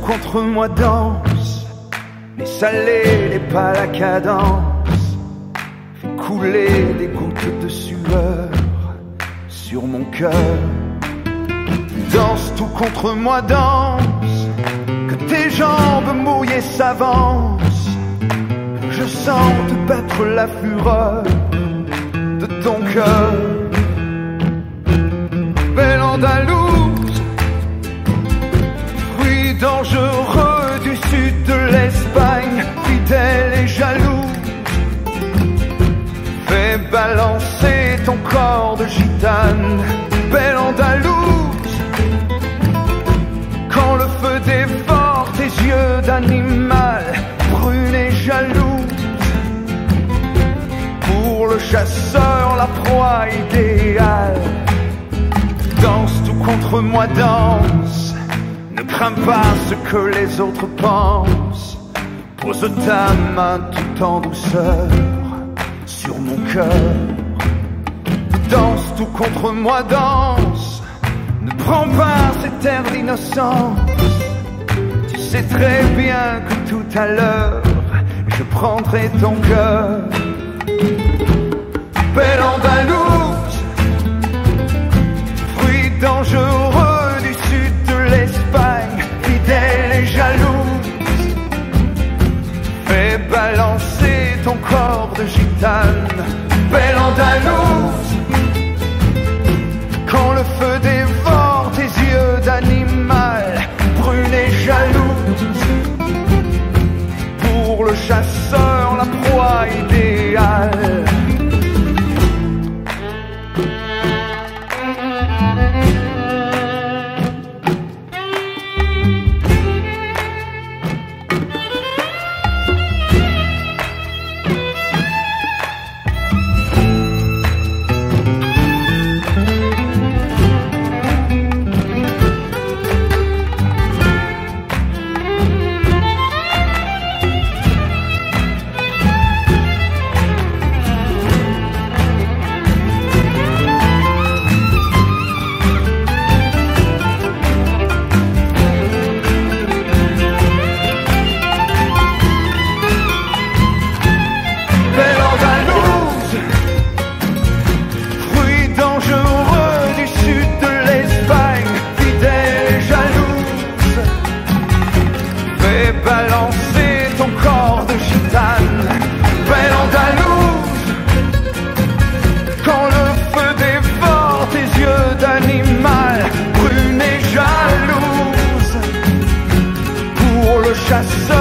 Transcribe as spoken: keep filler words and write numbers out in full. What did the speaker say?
contre moi danse, les salés, les pas, la cadence, fait couler des gouttes de sueur sur mon cœur. Danse tout contre moi, danse, que tes jambes mouillées s'avancent. Je sens te battre la fureur de ton cœur. Belle Andalouse, fruit dangereux du sud de l'Espagne, fidèle et jalouse, fais balancer ton corps de gitane. Belle Andalouse, quand le feu dévore tes yeux d'animal, brune et jalouse, pour le chasseur la proie idéale. Danse tout contre moi, danse, ne crains pas ce que les autres pensent. Pose ta main tout en douceur sur mon cœur. Danse tout contre moi, danse, ne prends pas cet air d'innocence. Tu sais très bien que tout à l'heure je prendrai ton cœur. Belle Andalouse, fruit dangereux du sud de l'Espagne, fidèle et jalouse, fais balancer ton corps de gitane. Belle Andalouse, quand le feu dévore tes yeux d'animal, brune et jalouse, pour le chasseur la proie idéale. Balancer ton corps de gitane. Belle Andalouse, quand le feu dévore tes yeux d'animal, brune et jalouse, pour le chasseur